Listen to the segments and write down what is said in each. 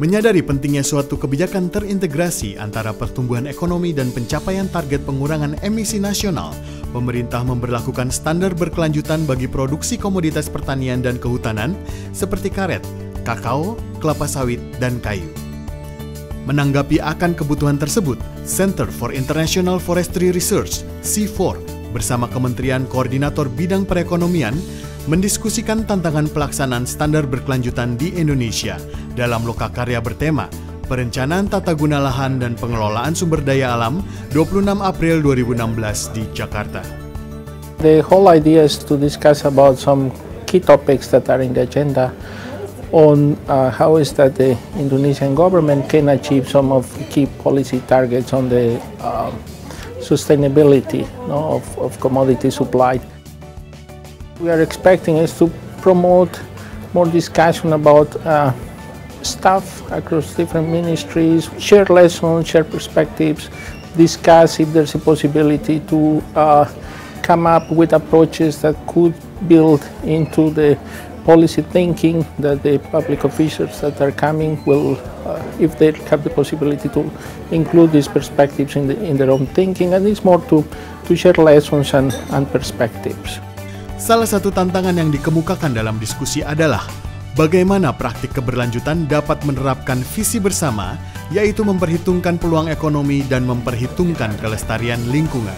Menyadari pentingnya suatu kebijakan terintegrasi antara pertumbuhan ekonomi dan pencapaian target pengurangan emisi nasional, pemerintah memberlakukan standar berkelanjutan bagi produksi komoditas pertanian dan kehutanan seperti karet, kakao, kelapa sawit, dan kayu. Menanggapi akan kebutuhan tersebut, Center for International Forestry Research (C4) bersama Kementerian Koordinator Bidang Perekonomian mendiskusikan tantangan pelaksanaan standar berkelanjutan di Indonesia dalam lokakarya bertema Perencanaan Tata Guna Lahan dan Pengelolaan Sumber Daya Alam 26 April 2016 di Jakarta. The whole idea is to discuss about some key topics that are in the agenda on how is that the Indonesian government can achieve some of key policy targets on the sustainability of commodity supply. We are expecting us to promote more discussion about staff across different ministries, share lessons, share perspectives, discuss if there's a possibility to come up with approaches that could build into the policy thinking that the public officials that are coming will, if they have the possibility to include these perspectives in their own thinking, and it's more to share lessons and perspectives. Salah satu tantangan yang dikemukakan dalam diskusi adalah bagaimana praktik keberlanjutan dapat menerapkan visi bersama, yaitu memperhitungkan peluang ekonomi dan memperhitungkan kelestarian lingkungan.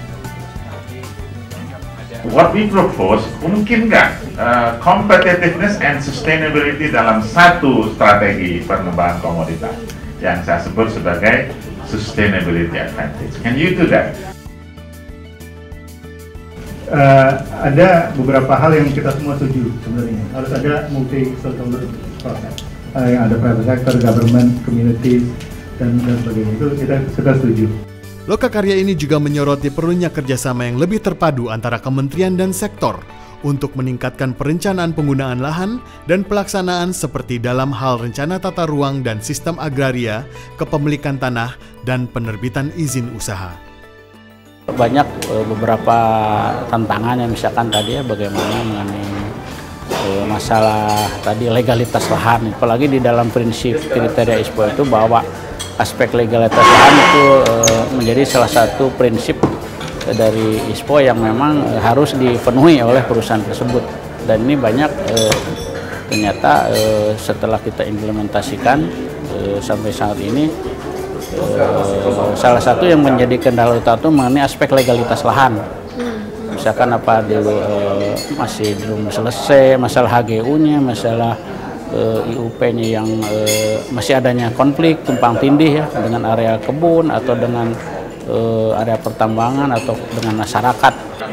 What we propose, mungkin nggak competitiveness and sustainability dalam satu strategi pengembangan komoditas yang saya sebut sebagai sustainability advantage. Can you do that? Ada beberapa hal yang kita semua setuju sebenarnya. Harus ada multi-stakeholder process. Yang ada private sector, government, community, dan sebagainya. Itu kita setuju. Lokakarya ini juga menyoroti perlunya kerjasama yang lebih terpadu antara kementerian dan sektor untuk meningkatkan perencanaan penggunaan lahan dan pelaksanaan seperti dalam hal rencana tata ruang dan sistem agraria, kepemilikan tanah, dan penerbitan izin usaha. Banyak beberapa tantangan yang misalkan tadi ya bagaimana mengenai masalah tadi legalitas lahan, apalagi di dalam prinsip kriteria ISPO itu bahwa aspek legalitas lahan itu menjadi salah satu prinsip dari ISPO yang memang harus dipenuhi oleh perusahaan tersebut, dan ini banyak ternyata setelah kita implementasikan sampai saat ini salah satu yang menjadi kendala utama itu mengenai aspek legalitas lahan. Misalkan apa dulu masih belum selesai masalah HGU-nya, masalah IUP-nya yang masih adanya konflik tumpang tindih ya dengan area kebun atau dengan area pertambangan atau dengan masyarakat.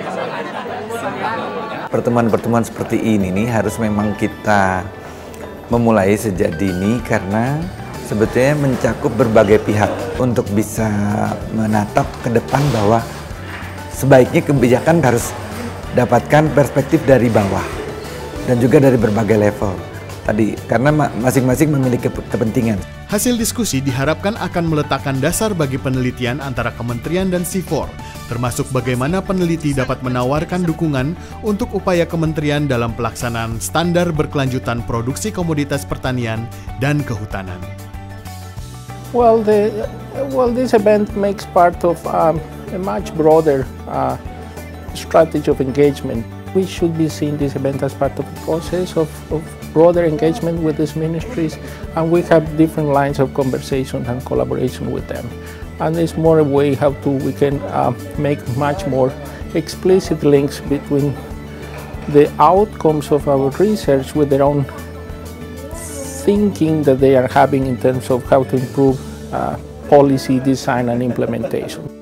Pertemuan-pertemuan seperti ini nih harus memang kita memulai sejak dini karena sebetulnya mencakup berbagai pihak untuk bisa menatap ke depan bahwa sebaiknya kebijakan harus dapatkan perspektif dari bawah dan juga dari berbagai level tadi karena masing-masing memiliki kepentingan. Hasil diskusi diharapkan akan meletakkan dasar bagi penelitian antara kementerian dan C4, termasuk bagaimana peneliti dapat menawarkan dukungan untuk upaya kementerian dalam pelaksanaan standar berkelanjutan produksi komoditas pertanian dan kehutanan. Well, this event makes part of a much broader strategy of engagement. We should be seeing this event as part of the process of broader engagement with these ministries, and we have different lines of conversation and collaboration with them. And it's more a way how we can make much more explicit links between the outcomes of our research with their own thinking that they are having in terms of how to improve policy design and implementation.